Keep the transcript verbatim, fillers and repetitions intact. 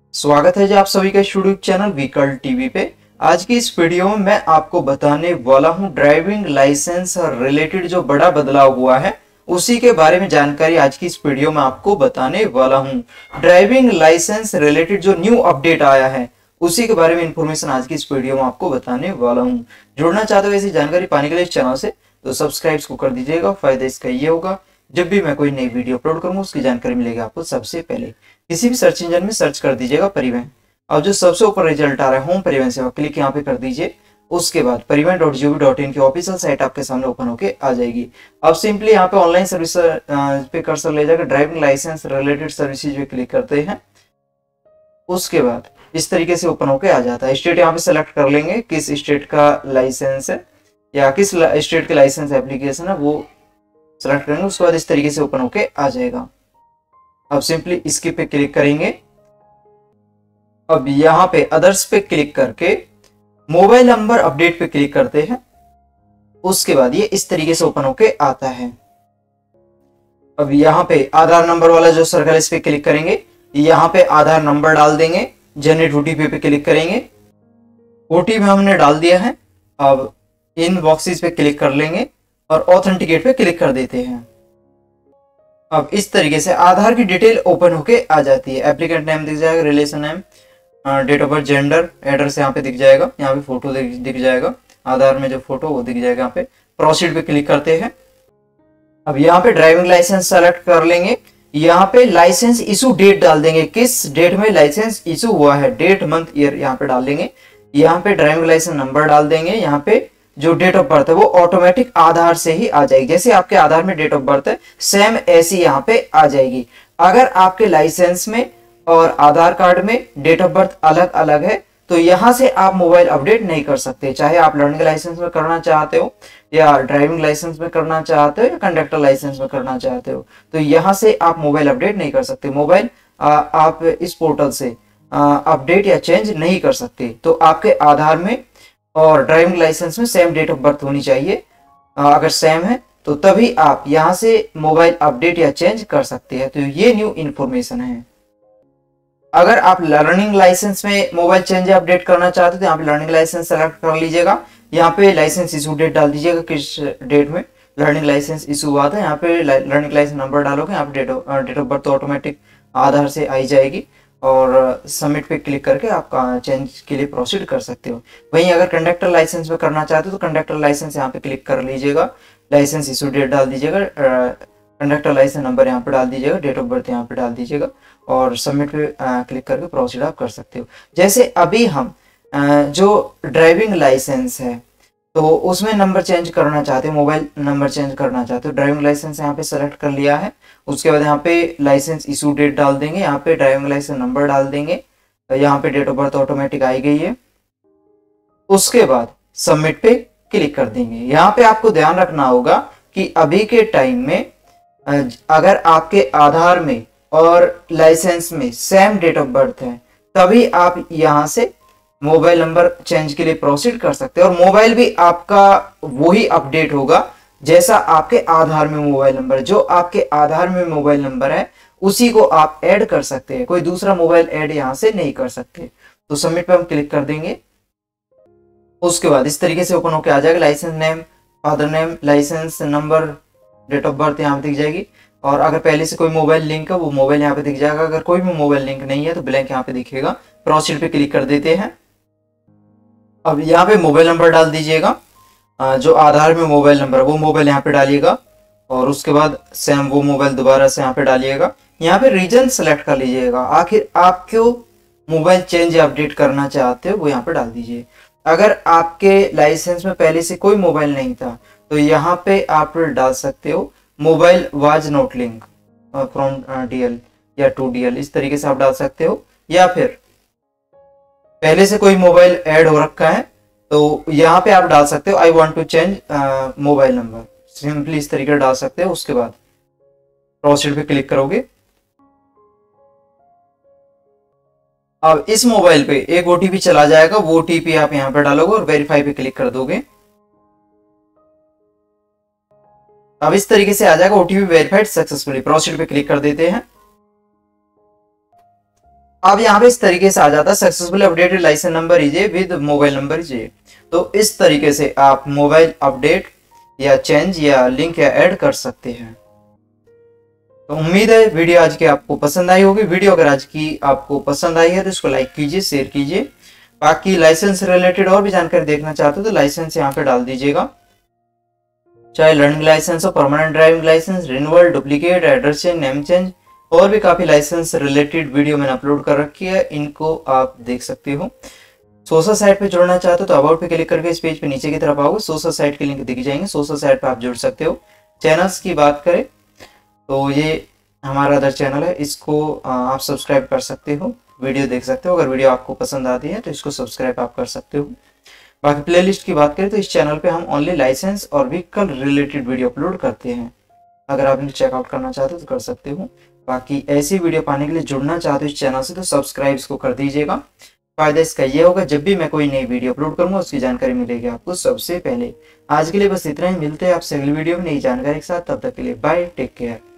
स्वागत है जी आप सभी का यूट्यूब चैनल व्हीकल टीवी पे। आज की इस वीडियो में मैं आपको बताने वाला हूं ड्राइविंग लाइसेंस रिलेटेड जो बड़ा बदलाव हुआ है उसी के बारे में जानकारी आज की इस वीडियो में आपको बताने वाला हूं। ड्राइविंग लाइसेंस रिलेटेड जो न्यू अपडेट आया है उसी के बारे में इंफॉर्मेशन आज की इस वीडियो में आपको बताने वाला हूं। जुड़ना चाहते हो ऐसी जानकारी पाने के लिए इस चैनल से तो सब्सक्राइब को कर दीजिएगा। फायदा इसका ये होगा जब भी मैं कोई नई वीडियो अपलोड करूंगा उसकी जानकारी मिलेगी आपको सबसे पहले। किसी भी सर्च इंजन में सर्च कर दीजिएगा परिवहन और जो सबसे ऊपर रिजल्ट आ रहा है होम परिवहन सेवा, क्लिक यहाँ पे कर दीजिए। उसके बाद Parivahan dot G O V dot in की ऑफिशियल साइट आपके सामने ओपन होके आ जाएगी। अब सिंपली यहाँ पे ऑनलाइन सर्विस पे कर्सर ले जाकर ड्राइविंग लाइसेंस रिलेटेड सर्विसेज पे क्लिक करते हैं। उसके बाद इस तरीके से ओपन होके आ जाता है। स्टेट यहाँ पे सेलेक्ट कर लेंगे किस स्टेट का लाइसेंस है या किस स्टेट के लाइसेंस एप्लीकेशन है वो सेलेक्ट करेंगे। उसके बाद इस तरीके से ओपन होके आ जाएगा। अब सिंपली इसके पे क्लिक करेंगे। अब यहाँ पे अदर्स पे क्लिक करके मोबाइल नंबर अपडेट पे क्लिक करते हैं। उसके बाद ये इस तरीके से ओपन होके आता है। अब यहाँ पे आधार नंबर वाला जो सर्कल इस पे क्लिक करेंगे, यहाँ पे आधार नंबर डाल देंगे। जनरेट ओटीपी पे क्लिक करेंगे। ओटीपी हमने डाल दिया है। अब इन बॉक्सेस पे क्लिक कर लेंगे और ऑथेंटिकेट पे क्लिक कर देते हैं। अब इस तरीके से आधार की डिटेल ओपन होके आ जाती है। एप्लीकेंट नेम दिख जाएगा, relation name, date of birth, gender, address यहाँ पे दिख जाएगा। यहाँ पे फोटो दिख, दिख जाएगा। आधार में जो फोटो वो दिख जाएगा। यहाँ पे प्रोसीड पे क्लिक करते हैं। अब यहाँ पे ड्राइविंग लाइसेंस सेलेक्ट कर लेंगे। यहाँ पे लाइसेंस इशू डेट डाल देंगे, किस डेट में लाइसेंस इशू हुआ है, डेट, मंथ, ईयर यहाँ पे डाल देंगे। यहाँ पे ड्राइविंग लाइसेंस नंबर डाल देंगे। यहाँ पे जो डेट ऑफ बर्थ है वो ऑटोमेटिक आधार से ही आ जाएगी। जैसे आपके आधार में डेट ऑफ बर्थ है सेम ऐसी यहाँ पे आ जाएगी। अगर आपके लाइसेंस में और आधार कार्ड में डेट ऑफ बर्थ अलग अलग है तो यहाँ से आप मोबाइल अपडेट नहीं कर सकते। चाहे आप लर्निंग लाइसेंस में करना चाहते हो या ड्राइविंग लाइसेंस में करना चाहते हो या कंडक्टर लाइसेंस में करना चाहते हो तो यहाँ से आप मोबाइल अपडेट नहीं कर सकते। मोबाइल आप इस पोर्टल से अपडेट या चेंज नहीं कर सकते। तो आपके आधार में और ड्राइविंग लाइसेंस में सेम डेट ऑफ बर्थ होनी चाहिए। अगर सेम है तो तभी आप यहां से मोबाइल अपडेट या चेंज कर सकते हैं। तो ये न्यू इन्फॉर्मेशन है। अगर आप लर्निंग लाइसेंस में मोबाइल चेंज या अपडेट करना चाहते हो तो यहाँ पे लर्निंग लाइसेंस सेलेक्ट कर लीजिएगा। यहाँ पे लाइसेंस इशू डेट डाल दीजिएगा, किस डेट में लर्निंग लाइसेंस इशू हुआ था। यहाँ पे लर्निंग लाइसेंस नंबर डालोगे, यहाँ पे date of birth automatic Aadhaar से आई जाएगी और सबमिट पे क्लिक करके आप चेंज के लिए प्रोसीड कर सकते हो। वहीं अगर कंडक्टर लाइसेंस में करना चाहते हो तो कंडक्टर लाइसेंस यहाँ पे क्लिक कर लीजिएगा। लाइसेंस इशू डेट डाल दीजिएगा, कंडक्टर लाइसेंस नंबर यहाँ पे डाल दीजिएगा, डेट ऑफ बर्थ यहाँ पे डाल दीजिएगा और सबमिट पे क्लिक करके प्रोसीड आप कर सकते हो। जैसे अभी हम आ, जो ड्राइविंग लाइसेंस है तो उसमें नंबर चेंज करना चाहते हो, मोबाइल नंबर चेंज करना चाहते हो, ड्राइविंग लाइसेंस यहाँ पे सेलेक्ट कर लिया है। उसके बाद यहाँ पे लाइसेंस इशू डेट डाल देंगे, यहाँ पे ड्राइविंग लाइसेंस नंबर डाल देंगे, यहाँ पे डेट ऑफ बर्थ ऑटोमेटिक आई गई है। उसके बाद सबमिट पे क्लिक कर देंगे। यहाँ पे आपको ध्यान रखना होगा कि अभी के टाइम में अगर आपके आधार में और लाइसेंस में सेम डेट ऑफ बर्थ है तभी आप यहाँ से मोबाइल नंबर चेंज के लिए प्रोसीड कर सकते हैं और मोबाइल भी आपका वही अपडेट होगा जैसा आपके आधार में मोबाइल नंबर, जो आपके आधार में मोबाइल नंबर है उसी को आप ऐड कर सकते हैं। कोई दूसरा मोबाइल ऐड यहां से नहीं कर सकते। तो सबमिट पे हम क्लिक कर देंगे। उसके बाद इस तरीके से ओपन होकर आ जाएगा। Licence name, father name, licence number, date of birth यहाँ पे दिख जाएगी और अगर पहले से कोई मोबाइल लिंक है वो मोबाइल यहाँ पे दिख जाएगा। अगर कोई भी मोबाइल लिंक नहीं है तो ब्लैंक यहाँ पे दिखेगा। प्रोसीड पे क्लिक कर देते हैं। अब यहाँ पे मोबाइल नंबर डाल दीजिएगा, जो आधार में मोबाइल नंबर वो मोबाइल यहाँ पे डालिएगा और उसके बाद सेम वो मोबाइल दोबारा से यहाँ पे डालिएगा। यहाँ पे रीजन सेलेक्ट कर लीजिएगा, आखिर आप क्यों मोबाइल चेंज या अपडेट करना चाहते हो वो यहाँ पे डाल दीजिए। अगर आपके लाइसेंस में पहले से कोई मोबाइल नहीं था तो यहाँ पे आप डाल सकते हो mobile was not link from DL या टू डीएल, इस तरीके से आप डाल सकते हो। या फिर पहले से कोई मोबाइल ऐड हो रखा है तो यहाँ पे आप डाल सकते हो I want to change mobile number, simply इस तरीके से डाल सकते हो। उसके बाद प्रोसीड पे क्लिक करोगे। अब इस मोबाइल पे एक ओटीपी चला जाएगा, वो ओटीपी आप यहाँ पे डालोगे और वेरीफाई पे क्लिक कर दोगे। अब इस तरीके से आ जाएगा ओटीपी वेरीफाइड सक्सेसफुली। प्रोसीड पे क्लिक कर देते हैं। अब यहाँ पे इस तरीके से आ जाता है successfully updated licence number is with mobile number is. तो इस तरीके से आप मोबाइल अपडेट या चेंज या लिंक या ऐड कर सकते हैं। तो उम्मीद है वीडियो आज की आपको पसंद आई होगी। वीडियो अगर आज की आपको पसंद आई है तो इसको लाइक कीजिए, शेयर कीजिए। बाकी लाइसेंस रिलेटेड और भी जानकारी देखना चाहते हो तो लाइसेंस यहाँ पे डाल दीजिएगा, चाहे लर्निंग लाइसेंस हो, permanent driving licence, renewal, duplicate, address change, name change, और भी काफी लाइसेंस रिलेटेड वीडियो मैंने अपलोड कर रखी है, इनको आप देख सकते हो। सोशल साइट पे जुड़ना चाहते हो तो अबाउट पे क्लिक करके इस पेज पे नीचे की तरफ आओगे, सोशल साइट के लिंक दिख जाएंगे, सोशल साइट पे आप जुड़ सकते हो। चैनल्स की बात करें तो ये हमारा अदर चैनल है, इसको आप सब्सक्राइब कर सकते हो, वीडियो देख सकते हो। अगर वीडियो आपको पसंद आती है तो इसको सब्सक्राइब आप कर सकते हो। बाकी प्लेलिस्ट की बात करें तो इस चैनल पे हम ओनली लाइसेंस और व्हीकल रिलेटेड वीडियो अपलोड करते हैं, अगर आप इन्हें चेकआउट करना चाहते हो तो कर सकते हो। बाकी ऐसी वीडियो पाने के लिए जुड़ना चाहते हो इस चैनल से तो सब्सक्राइब इसको कर दीजिएगा। फायदा इसका ये होगा जब भी मैं कोई नई वीडियो अपलोड करूंगा उसकी जानकारी मिलेगी आपको सबसे पहले। आज के लिए बस इतना ही, मिलते हैं आपसे अगली वीडियो में नई जानकारी के साथ, तब तक के लिए बाय, टेक केयर।